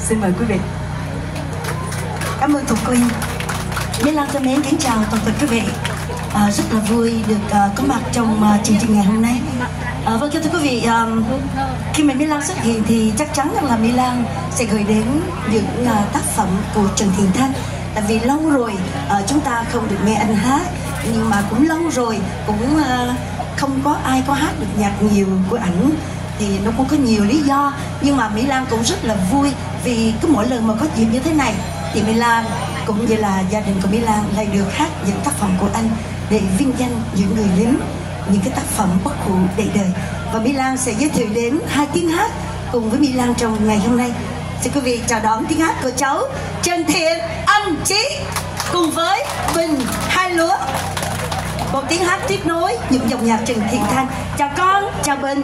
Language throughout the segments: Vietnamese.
Xin mời quý vị. Cảm ơn Thục Quyên. Mỹ Lan thân mến kính chào toàn thể quý vị. Rất là vui được có mặt trong chương trình ngày hôm nay. Vâng thưa quý vị, khi mà Mỹ Lan xuất hiện thì chắc chắn là Mỹ Lan sẽ gửi đến những tác phẩm của Trần Thiện Thanh. Tại vì lâu rồi chúng ta không được nghe anh hát, nhưng mà cũng lâu rồi cũng không có ai có hát được nhạc nhiều của ảnh, thì nó cũng có nhiều lý do. Nhưng mà Mỹ Lan cũng rất là vui vì cứ mỗi lần mà có dịp như thế này thì Mỹ Lan cũng như là gia đình của Mỹ Lan lại được hát những tác phẩm của anh để vinh danh những người lính, những cái tác phẩm bất hủ để đời. Và Mỹ Lan sẽ giới thiệu đến 2 tiếng hát cùng với Mỹ Lan trong ngày hôm nay. Xin quý vị chào đón tiếng hát của cháu Trần Thiện Anh Chí cùng với Bình Hai Lúa. Một tiếng hát tiếp nối những dòng nhạc Trần Thiện Thanh. Chào con, chào Bình.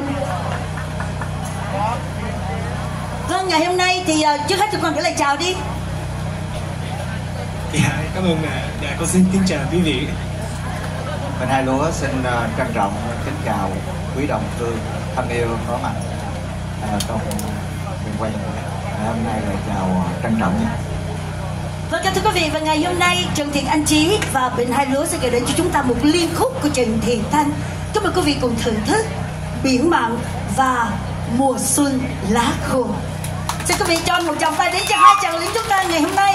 Vâng, ngày hôm nay thì trước hết tụi con gửi lời chào đi. Dạ, cảm ơn con xin kính chào quý vị. Bình Hai Lúa xin trân trọng kính chào quý đồng hương thân yêu có mặt trong trường quay ngày hôm nay, là chào trân trọng nhé. Vâng, thưa quý vị, và ngày hôm nay Trần Thiện Anh Chí và Bình Hai Lúa sẽ gửi đến cho chúng ta một liên khúc của Trần Thiện Thanh. Kính mời quý vị cùng thưởng thức Biển Mặn và Mùa Xuân Lá Khô. Xin quý vị cho một tràng tay đến cho 2 chàng lính chúng ta ngày hôm nay.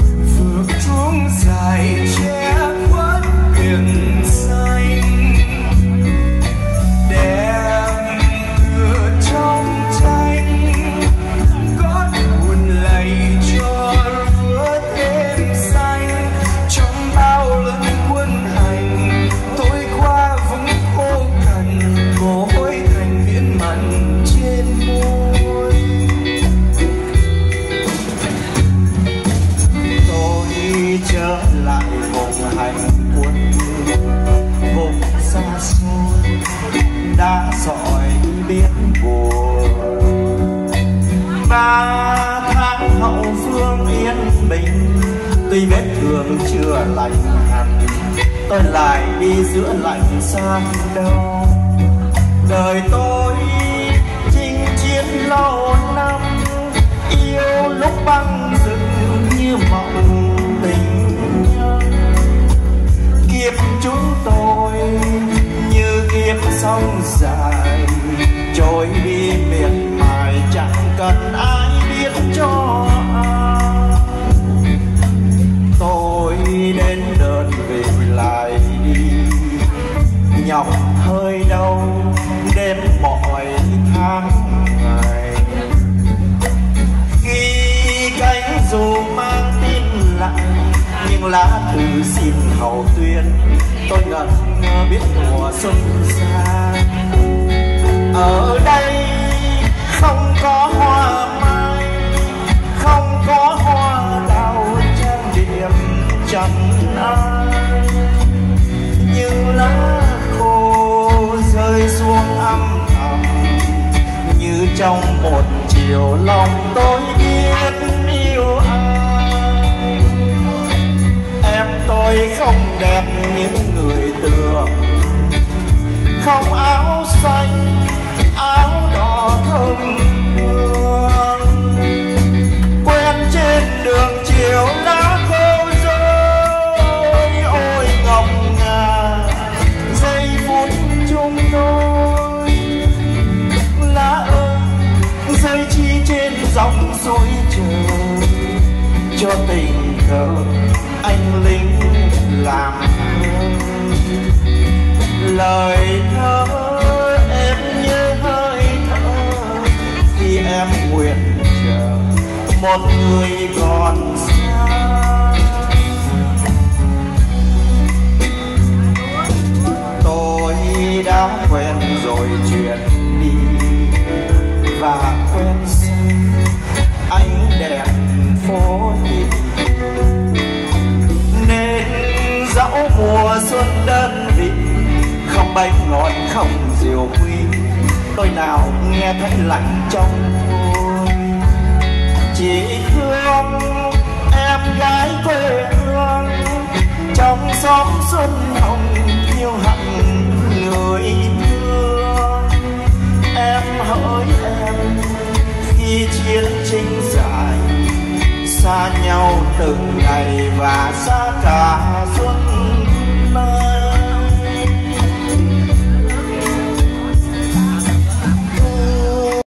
Dài che khuất biển xanh đường chưa lành hẳn, tôi lại đi giữa lạnh xa đâu. Đời tôi chinh chiến lâu năm, yêu lúc băng rừng như mộng tình nhân. Kiếp chúng tôi như kiếp sông dài, trôi đi miệt mài chẳng cần ai biết cho ai. Tôi đến đơn vị lại đi, nhọc hơi đâu đêm mọi tháng ngày. Khi cánh dù mang tin lạnh, nhưng lá thư xin hậu tuyên, tôi ngẩn ngơ biết mùa xuân xa. Ở đây không có hoa mai, không có hoa đào trang điểm chẳng ai, nhưng lá khô rơi xuống âm thầm, như trong một chiều lòng tôi biết yêu ai. Em tôi không đẹp những người tưởng, không áo xanh áo đỏ thơm hương, quen trên đường chiều lá khô rơi. Ôi ngọc ngà giây phút chung đôi, lá ơi rơi chi trên dòng suối trời, cho tình cờ anh lính làm thơ. Lời thơ em như hơi thở, khi em nguyện chờ một người còn xa. Tôi đã quen rồi chuyện đi và quen xem ánh đèn phố đi, nên dẫu mùa xuân đơn vị không bánh ngọt không rượu quý, tôi nào nghe thấy lạnh trong tôi. Chỉ thương em gái quê hương, trong xóm xuân hồng yêu hận người thương. Em hỡi em khi chiến tranh dài, xa nhau từng ngày và xa cả